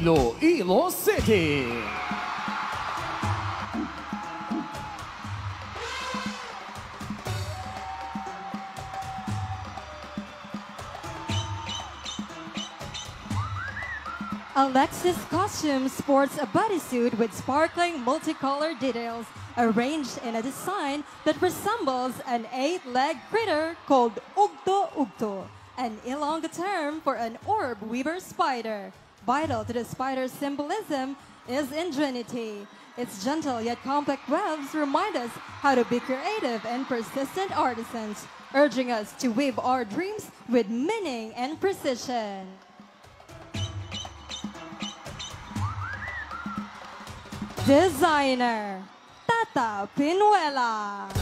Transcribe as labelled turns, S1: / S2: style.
S1: Iloilo City.
S2: Alexie's costume sports a bodysuit with sparkling multicolored details arranged in a design that resembles an 8-legged critter called Ugto-ugto, an Ilonggo term for an orb weaver spider. Vital to the spider's symbolism is ingenuity. Its gentle yet complex webs remind us how to be creative and persistent artisans, urging us to weave our dreams with meaning and precision. Designer, Tata Pinuela.